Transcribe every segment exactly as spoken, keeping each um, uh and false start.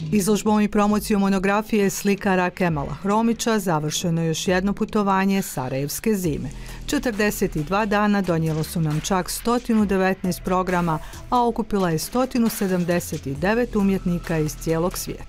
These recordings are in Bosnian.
Izložbom i promocijom monografije slikara Kemala Hromića završeno je još jedno putovanje Sarajevske zime. četrdeset dva dana donijelo su nam čak sto devetnaest programa, a okupila je sto sedamdeset devet umjetnika iz cijelog svijeta.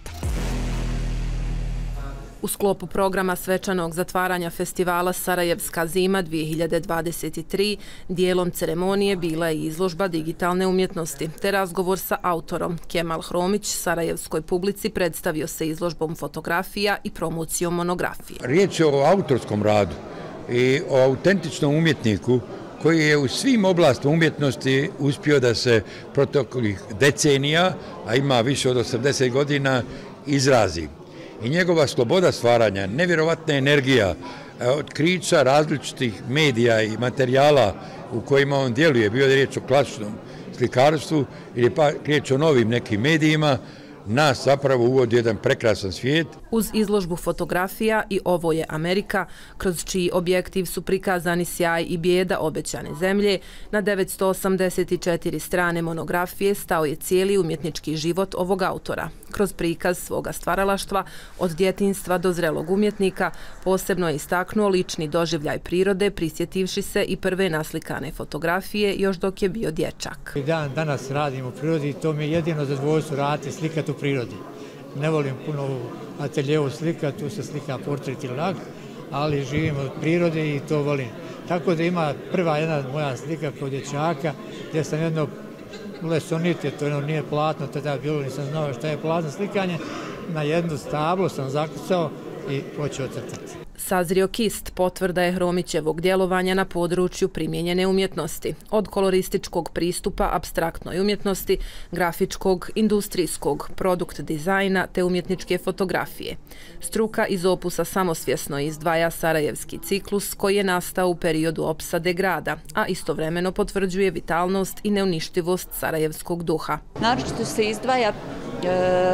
U sklopu programa svečanog zatvaranja festivala Sarajevska zima dvije hiljade dvadeset tri dijelom ceremonije bila je izložba digitalne umjetnosti, te razgovor sa autorom. Kemal Hromić sarajevskoj publici predstavio se izložbom fotografija i promocijom monografije. Riječ je o autorskom radu i o autentičnom umjetniku koji je u svim oblastima umjetnosti uspio da se proteklih decenija, a ima više od osamdeset godina, izrazi. I njegova sloboda stvaranja, nevjerovatna energija, otkrića različitih medija i materijala u kojima on djeluje, bio je riječ o klasičnom slikarstvu ili pa riječ o novim nekim medijima, nas zapravo uvodi jedan prekrasan svijet. Uz izložbu fotografija i Ovo je Amerika, kroz čiji objektiv su prikazani sjaj i bijeda obećane zemlje, na devetsto osamdeset četiri strane monografije stao je cijeli umjetnički život ovog autora. Kroz prikaz svoga stvaralaštva, od djetinjstva do zrelog umjetnika, posebno je istaknuo lični doživljaj prirode, prisjetivši se i prve naslikane fotografije još dok je bio dječak. Dan danas radim u prirodi i to mi je jedino zadovoljstvo raditi, slikati u prirodi. Ne volim puno u ateljevu slika, tu se slika portret ili lag, ali živim od prirode i to volim. Tako da ima prva jedna moja slika kod dječaka gdje sam jedno lesonite, to jedno nije platno, tada bilo nisam znao šta je platno slikanje, na jednu stablo sam zakucao i počeo crtati. Sazrio kist potvrda je Hromićevog djelovanja na području primijenjene umjetnosti, od kolorističkog pristupa apstraktnoj umjetnosti, grafičkog, industrijskog, produkt dizajna te umjetničke fotografije. Struka iz opusa samosvjesno izdvaja Sarajevski ciklus koji je nastao u periodu opsade grada, a istovremeno potvrđuje vitalnost i neuništivost sarajevskog duha. Naročito se izdvaja e,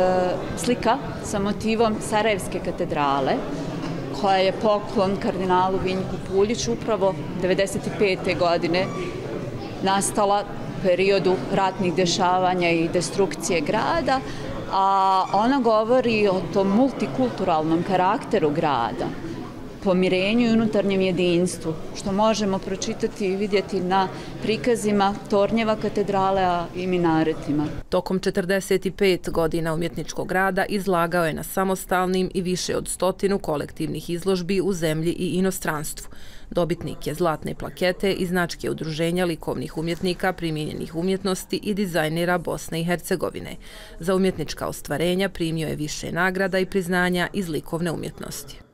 slika sa motivom Sarajevske katedrale, koja je poklon kardinalu Vinjku Puljiću upravo devedeset pete godine nastala u periodu ratnih dešavanja i destrukcije grada, a ona govori o tom multikulturalnom karakteru grada, pomirenju i unutarnjem jedinstvu, što možemo pročitati i vidjeti na prikazima tornjeva katedrale, a i minaretima. Tokom četrdeset pet godina umjetničkog rada izlagao je na samostalnim i više od stotinu kolektivnih izložbi u zemlji i inostranstvu. Dobitnik je zlatne plakete i značke Udruženja likovnih umjetnika primijenjenih umjetnosti i dizajnera Bosne i Hercegovine. Za umjetnička ostvarenja primio je više nagrada i priznanja iz likovne umjetnosti.